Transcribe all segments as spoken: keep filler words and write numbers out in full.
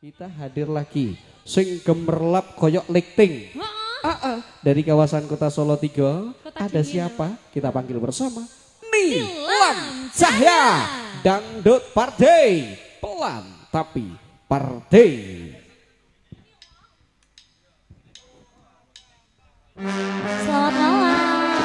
Kita hadir lagi sing gemerlap koyok lifting. Uh -uh. Dari kawasan Kota Solo tiga. Kota ada dingin. Siapa? Kita panggil bersama Nilam Cahya Dangdut Party. Pelan tapi party. Selamat malam.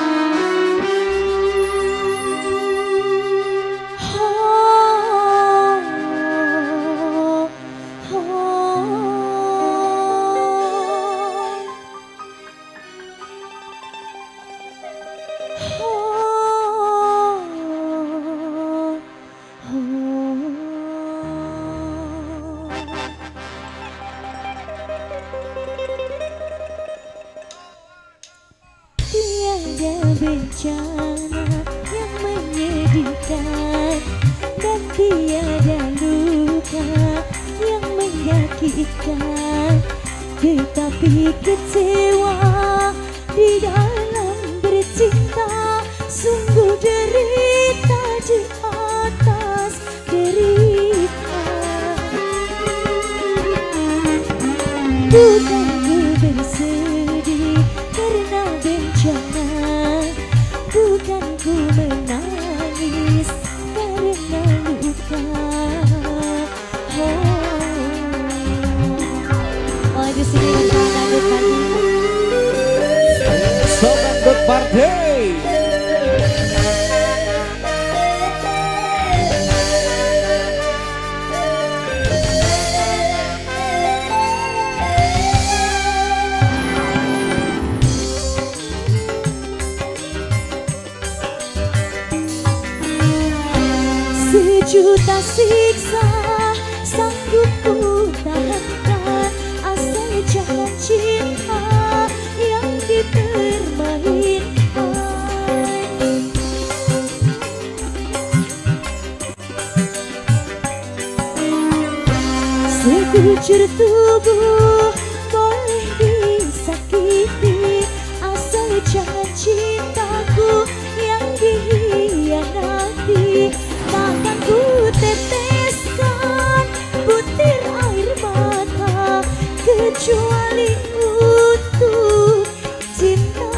Tiada bencana yang menyedihkan dan tiada luka yang menyakitkan, tetapi kecewa di dalam bercinta, sungguh derita di atas derita. Bukan ku bersedih karena bencana, bukan ku menangis karena luka. Oh, lagu sini Dangdut Party. So Dangdut Party. Sejuta siksa sanggup ku tahankan, asal jangan cinta yang dipermainkan. Sekujur tubuh boleh disakiti, asal jangan cintaku yang dihianati. Takkan ku teteskan butir air mata kecuali untuk cinta.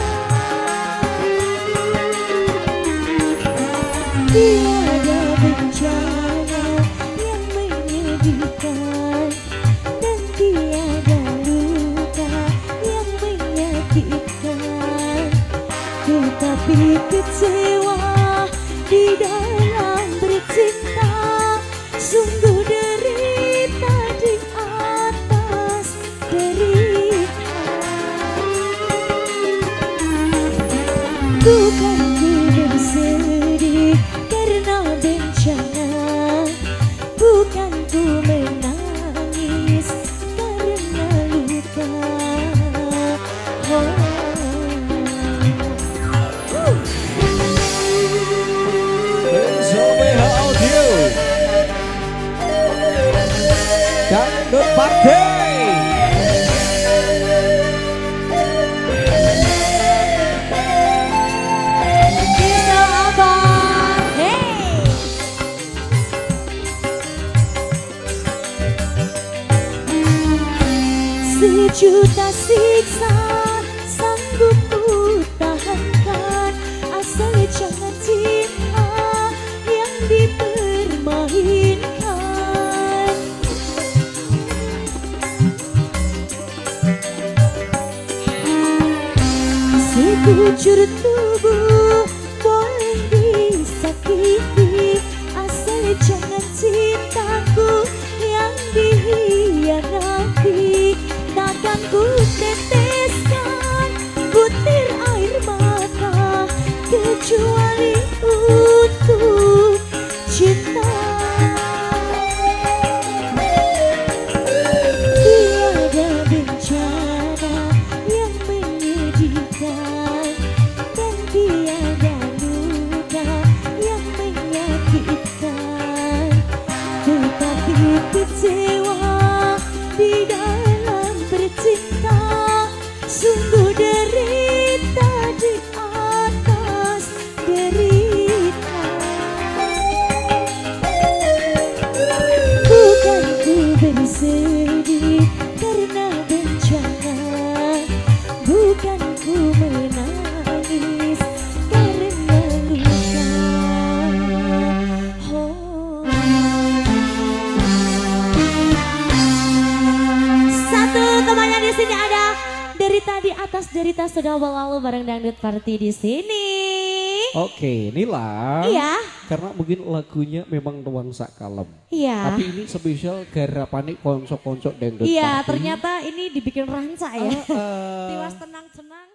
Tiada bencana yang menyedihkan dan tiada luka yang menyakitkan, tetapi kecewa di dalam bercinta, sungguh derita di atas derita. Bukan ku bersedih karena bencana, bukan ku menangis karena luka. Oh. Dangdut Party. Bisa apa? Hey. Sejuta siksa sanggup ku tahankan, asal jangan cinta yang dipermainkan. Sekujur tubuh boleh disakiti, asal jangan cintaku yang dihianati. Takkan ku teteskan butir air mata kecuali untuk cinta. Tiada bencana yang menyedihkan dan tiada luka yang menyakitkan, tetapi kecewa di dalam bercinta, sungguh derita di atas derita. sedih karena bencana, bukan ku menangis karena luka. Oh. Satu temannya di sini ada derita di atas derita sudah berlalu bareng Dangdut Party di sini. Oke, Nila. Iya. Karena mungkin lagunya memang nuansa kalem. Iya. Tapi ini spesial garapane konco-konco Dangdut Iya, Party. ternyata ini dibikin ranca ya. Uh, uh. Tiwas tenang-tenang.